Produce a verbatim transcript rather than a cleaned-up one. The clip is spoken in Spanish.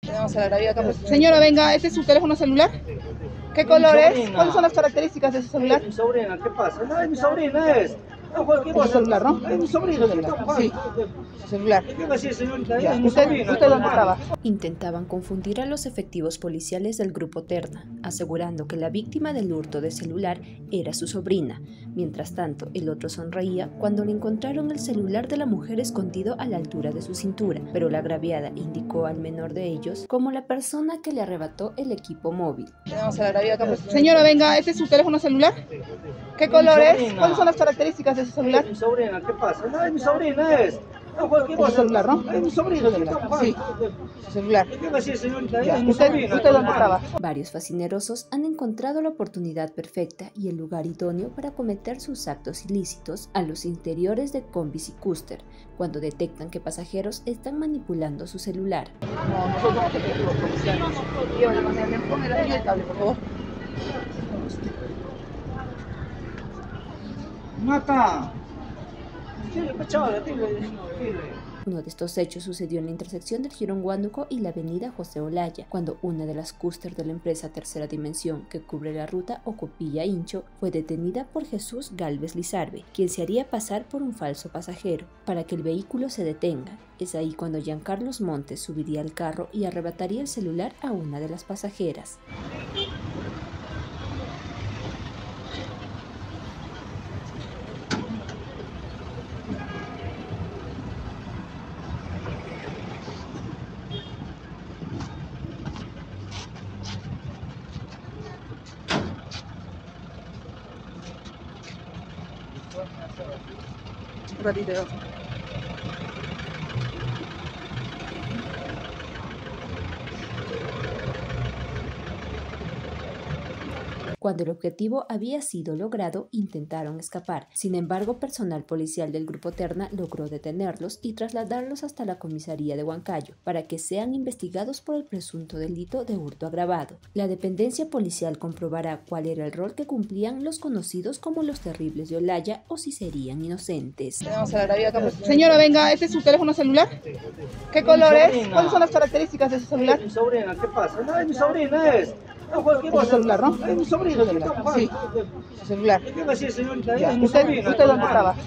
Vamos a la gravía acá. Señora, venga, ¿este es su teléfono celular? ¿Qué color es? ¿Cuáles son las características de su celular? Es mi sobrina, ¿qué pasa? No, es mi sobrina, es. No, cualquier Es su cosa. celular, ¿no? Es mi sobrina, Sí, su celular. ¿Qué va a decir, señorita? Ya. Es mi ¿Usted, sobrina. ¿Usted dónde estaba? Intentaban confundir a los efectivos policiales del Grupo Terna, asegurando que la víctima del hurto de celular era su sobrina. Mientras tanto, el otro sonreía cuando le encontraron el celular de la mujer escondido a la altura de su cintura, pero la agraviada indicó al menor de ellos como la persona que le arrebató el equipo móvil. Vamos a la gravía acá. Señora, venga, ¿este es su teléfono celular? ¿Qué color es? ¿Cuáles son las características de su celular? Es mi sobrina, ¿qué pasa? No, es mi sobrina, es. No, cualquier Es su cosa. celular, ¿no? Es mi sobrina, Sí, su celular. ¿Qué va a decir, señorita? Ya. Es mi ¿Usted, sobrina. ¿Usted dónde estaba? Varios fascinerosos han encontrado la oportunidad perfecta y el lugar idóneo para cometer sus actos ilícitos a los interiores de combis y cúster, cuando detectan que pasajeros están manipulando su celular. No, nosotros somos efectivos policiales. Llévale, manera, ponle la línea del cable, por favor. ¡Mata! Sí, chaval, dile, dile. Uno de estos hechos sucedió en la intersección del Jirón Huánuco y la avenida José Olaya, cuando una de las cúster de la empresa Tercera Dimensión, que cubre la ruta Ocopilla-Hincho, fue detenida por Jesús Gálvez Lizarbe, quien se haría pasar por un falso pasajero, para que el vehículo se detenga. Es ahí cuando Giancarlos Montes subiría al carro y arrebataría el celular a una de las pasajeras. Un ratito. Cuando el objetivo había sido logrado, intentaron escapar. Sin embargo, personal policial del Grupo Terna logró detenerlos y trasladarlos hasta la comisaría de Huancayo para que sean investigados por el presunto delito de hurto agravado. La dependencia policial comprobará cuál era el rol que cumplían los conocidos como los terribles de Olaya o si serían inocentes. Vamos a la gravía acá. Señora, venga, ¿este es su teléfono celular? ¿Qué color es? ¿Cuáles son las características de su celular? Es mi sobrina, ¿qué pasa? No, es mi sobrina, es. No, cualquier Es su cosa. celular, ¿no? Es mi sobrina, Sí, su celular. ¿Qué va a decir, señorita? Ya. Es mi ¿Usted, sobrina. ¿Usted dónde estaba?